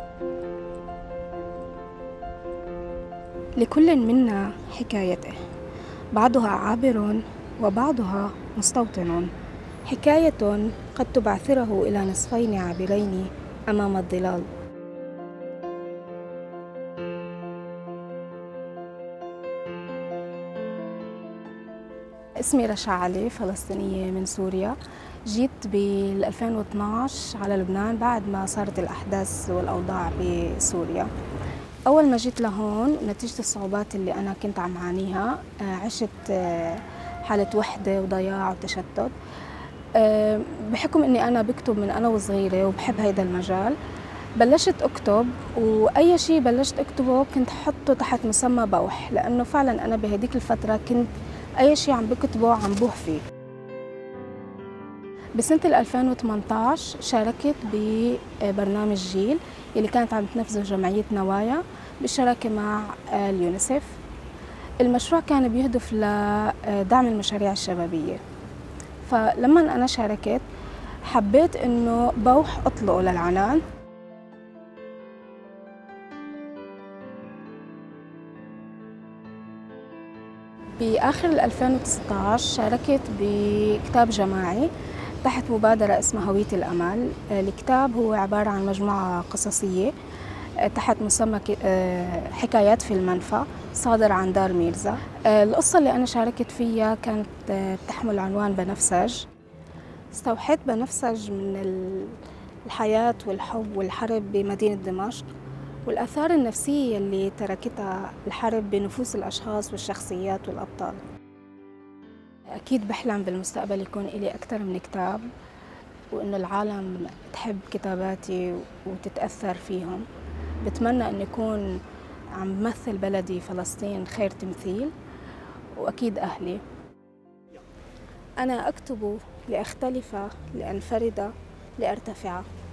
لكل منا حكايته، بعضها عابر وبعضها مستوطن، حكاية قد تبعثره إلى نصفين عابرين أمام الظلال. اسمي رشا علي، فلسطينية من سوريا. جيت بال 2012 على لبنان بعد ما صارت الأحداث والأوضاع بسوريا. أول ما جيت لهون نتيجة الصعوبات اللي أنا كنت عم عانيها، عشت حالة وحدة وضياع وتشتت. بحكم إني أنا بكتب من أنا وصغيرة وبحب هيدا المجال، بلشت أكتب، وأي شيء بلشت أكتبه كنت حطه تحت مسمى بوح، لأنه فعلا أنا بهديك الفترة كنت أي شيء عم بكتبه عم بوح فيه. بسنة 2018 شاركت ببرنامج جيل اللي كانت عم تنفذه جمعية نوايا بالشراكة مع اليونيسف. المشروع كان بيهدف لدعم المشاريع الشبابية، فلما أنا شاركت حبيت إنه بوح أطلقه للعنان. بآخر 2019 شاركت بكتاب جماعي تحت مبادرة اسمها هوية الأمل. الكتاب هو عبارة عن مجموعة قصصية تحت مسمى حكايات في المنفى، صادر عن دار ميرزا. القصة اللي أنا شاركت فيها كانت تحمل عنوان بنفسج. استوحيت بنفسج من الحياة والحب والحرب بمدينة دمشق، والآثار النفسية اللي تركتها الحرب بنفوس الأشخاص والشخصيات والأبطال. أكيد بحلم بالمستقبل يكون إلي أكثر من كتاب، وإنه العالم تحب كتاباتي وتتأثر فيهم. بتمنى أن يكون عم بمثل بلدي فلسطين خير تمثيل، وأكيد أهلي. أنا أكتب لأختلف، لأنفرد، لأرتفع.